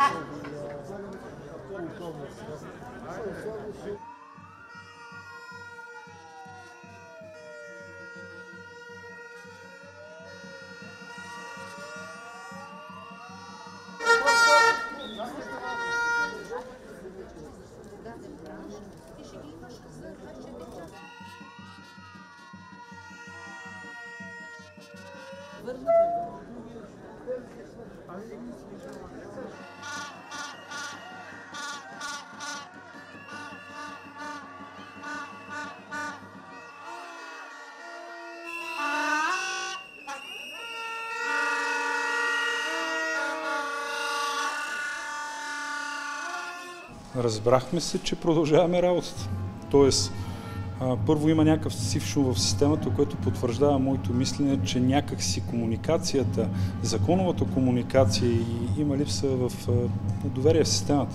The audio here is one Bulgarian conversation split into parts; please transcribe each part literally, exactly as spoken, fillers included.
Разбрахме се, че продължаваме работата. Тоест, а, първо има някакъв сив шум в системата, което потвърждава моето мислене, че някак си комуникацията, законовата комуникация и има липса в а, доверие в системата.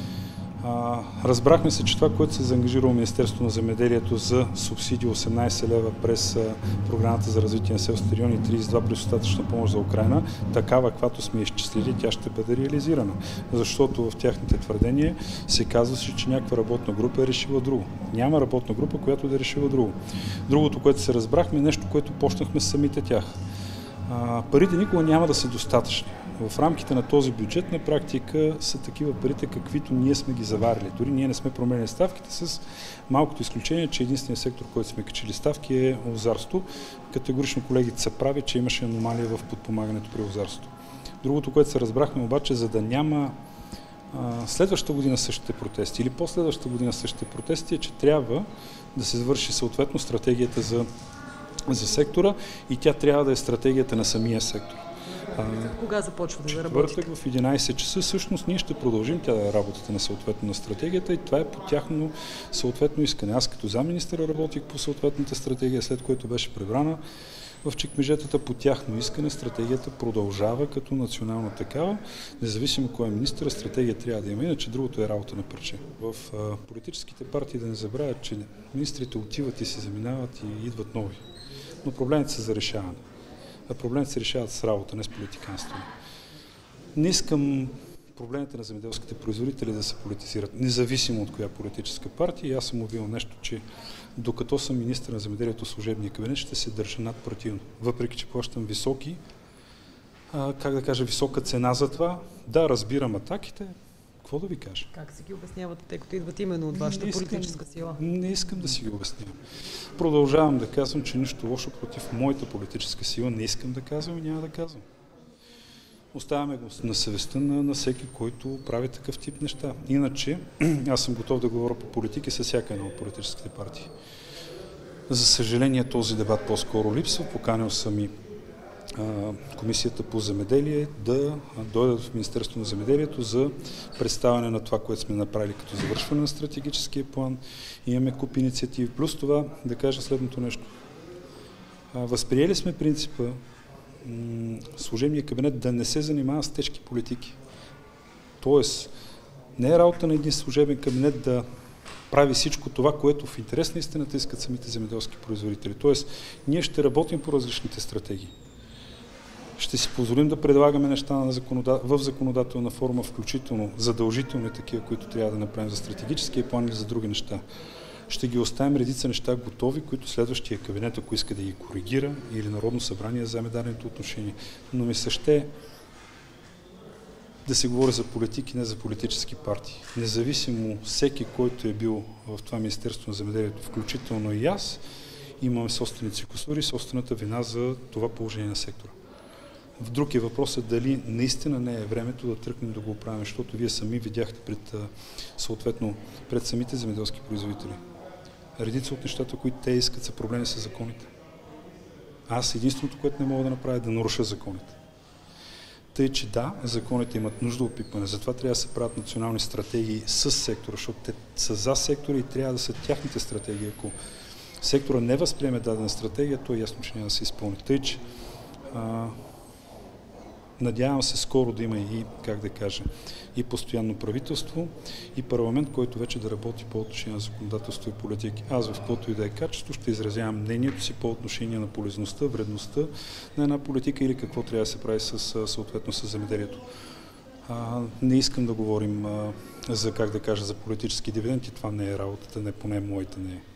А, разбрахме се, че това, което се заангажирало Министерството на земеделието за субсидии осемнайсет лева през а, програмата за развитие на селските райони и трийсет и два плюс остатъчна помощ за Украйна, такава, каквато сме изчислили, тя ще бъде реализирана. Защото в тяхните твърдения се казваше, че някаква работна група е решила друго. Няма работна група, която да е решила друго. Другото, което се разбрахме, е нещо, което почнахме с самите тях. А, парите никога няма да са достатъчни. В рамките на този бюджет на практика са такива парите, каквито ние сме ги заварили. Дори ние не сме променили ставките с малкото изключение, че единственият сектор, който сме качили ставки е лозарство. Категорично колегите са прави, че имаше аномалия в подпомагането при лозарството. Другото, което се разбрахме обаче, за да няма а, следващата година същите протести или последващата година същите протести, е, че трябва да се завърши съответно стратегията за, за сектора и тя трябва да е стратегията на самия сектор. Кога започва да работите? Четвъртък в единайсет часа всъщност ние ще продължим тя да работата на съответно на стратегията и това е по тяхно съответно искане. Аз като замминистър работих по съответната стратегия, след което беше пребрана в чекмеджетата по тяхно искане. Стратегията продължава като национална такава. Независимо кой е министър, стратегия трябва да има, иначе другото е работа на парче. В а, политическите партии да не забравят, че министрите отиват и се заминават и идват нови. Но проблемите са за решаване. А проблемите се решават с работа, не с политиканство. Не искам проблемите на земеделските производители да се политизират, независимо от коя политическа партия. И аз съм обявил нещо, че докато съм министър на земеделието в служебния кабинет, ще се държа надпартийно. Въпреки че плащам високи, а, как да кажа, висока цена за това. Да, разбирам атаките. Какво да ви кажа? Как си ги обяснявате, тъй като идват именно от вашата искам, политическа сила? Не искам да си ги обяснявам. Продължавам да казвам, че нищо лошо против моята политическа сила не искам да казвам и няма да казвам. Оставяме го на съвестта на, на всеки, който прави такъв тип неща. Иначе, аз съм готов да говоря по политики с всяка една от политическите партии. За съжаление, този дебат по-скоро липсва. Поканил съм и Комисията по земеделие да дойдат в Министерството на земеделието за представяне на това, което сме направили като завършване на стратегическия план. Имаме куп инициативи. Плюс това да кажа следното нещо. Възприели сме принципа служебния кабинет да не се занимава с тежки политики. Тоест, не е работа на един служебен кабинет да прави всичко това, което в интерес на истината искат самите земеделски производители. Тоест, ние ще работим по различните стратегии. Ще си позволим да предлагаме неща на законода... в законодателна форма, включително задължителни такива, които трябва да направим за стратегическия план или за други неща. Ще ги оставим редица неща готови, които следващия кабинет, ако иска да ги коригира, или Народно събрание вземе даденото отношение. Но ми се ще да се говори за политики, не за политически партии. Независимо всеки, който е бил в това Министерство на земеделието, включително и аз, имаме собственици кусури и собствената вина за това положение на сектора. В друг е въпросът дали наистина не е времето да тръгнем да го оправим, защото вие сами видяхте пред, съответно, пред самите земеделски производители. Редица от нещата, които те искат, са проблеми с законите. Аз единственото, което не мога да направя, е да наруша законите. Тъй, че да, законите имат нужда от пипане, затова трябва да се правят национални стратегии с сектора, защото те са за сектора и трябва да са тяхните стратегии. Ако сектора не възприеме дадена стратегия, то е ясно, че няма да се изпълни. Тъй, че а, надявам се скоро да има и, как да кажа, и постоянно правителство, и парламент, който вече да работи по отношение на законодателство и политики. Аз в каквото и да е качество ще изразявам мнението си по отношение на полезността, вредността на една политика или какво трябва да се прави с, съответно с земеделието. А, не искам да говорим а, за, как да кажа, за политически дивиденти. Това не е работата, не поне моята не е.